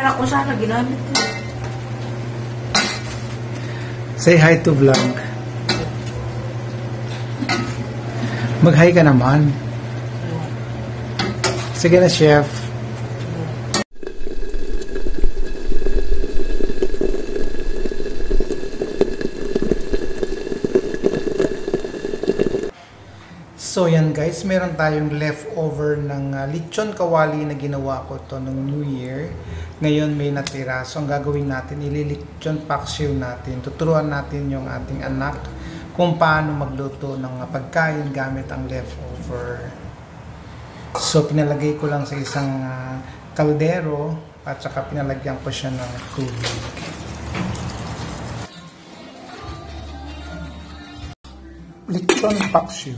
anak ko sana ginamit ko. Say hi to vlog. Mag-hi ka naman. Sige na, chef. So yan guys, meron tayong leftover ng lechon kawali na ginawa ko to nung New Year. Ngayon may natira. So ang gagawin natin, ililechon paksiw natin. Tuturuan natin yung ating anak kung paano magluto ng pagkain gamit ang leftover. So pinalagay ko lang sa isang kaldero at saka pinalagyan ko siya ng tubig. Lechon paksiw.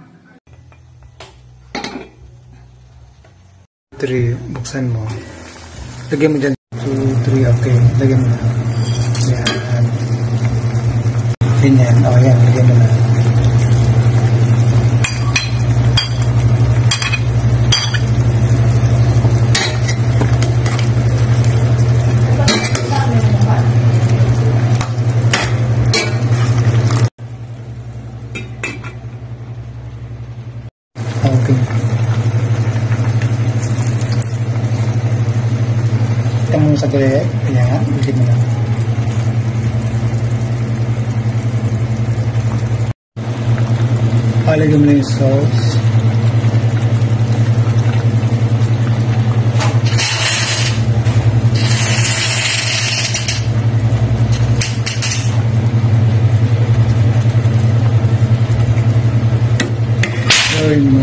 3, buksan mo. Lagyan mo dyan. 2, 3, okay. Lagyan mo na. Yan. Ganyan. O, yan. Lagyan mo na. Okay. Kita mo sa gulay. Ayan. Lagyan mo na. Lagyan mo na yung sauce. Gawin mo.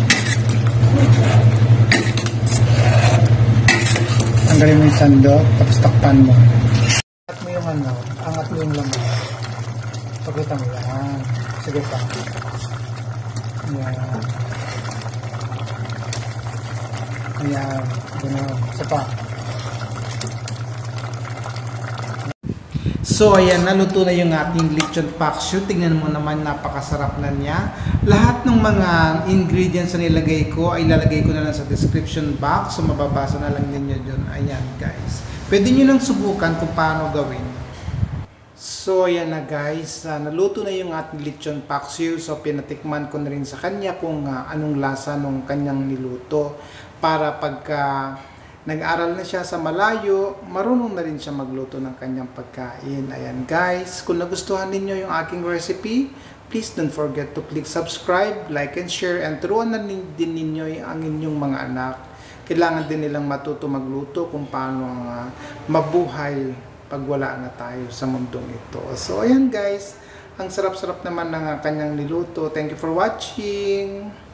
Tanggalin mo yung sandok, tapos takpan mo. Angat mo yung ano, angat mo yung laman. Pagkita mo yan. Sige pa. Yan. Ayan. Gano'n. Isa pa. So, ayan. Naluto na yung ating lechon paksiw. Tingnan mo naman, napakasarap na niya. Lahat ng mga ingredients na nilagay ko ay lalagay ko na lang sa description box. So, mababasa na lang ninyo dun. Ayan, guys. Pwede nyo lang subukan kung paano gawin. So, ayan na guys, naluto na yung ating lechon paksiw. So, pinatikman ko na rin sa kanya kung anong lasa nung kanyang niluto. Para pagka nag-aral na siya sa malayo, marunong na rin siya magluto ng kanyang pagkain. Ayan guys, kung nagustuhan ninyo yung aking recipe, please don't forget to click subscribe, like and share, and turuan na din ninyo ang inyong mga anak. Kailangan din nilang matuto magluto kung paano mabuhay pag wala na tayo sa mundong ito. So, ayan guys, ang sarap-sarap naman ng kanyang niluto. Thank you for watching!